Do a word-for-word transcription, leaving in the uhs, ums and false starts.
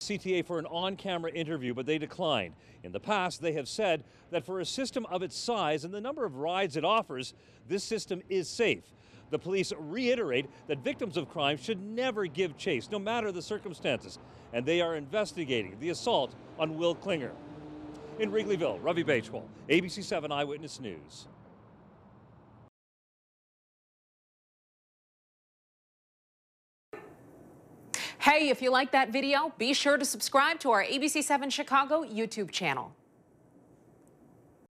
C T A for an on-camera interview, but they declined. In the past, they have said that for a system of its size and the number of rides it offers, this system is safe. The police reiterate that victims of crime should never give chase, no matter the circumstances, and they are investigating the assault on Will Klinger. In Wrigleyville, Ravi Bajwal, A B C seven Eyewitness News. Hey, if you like that video, be sure to subscribe to our A B C seven Chicago YouTube channel.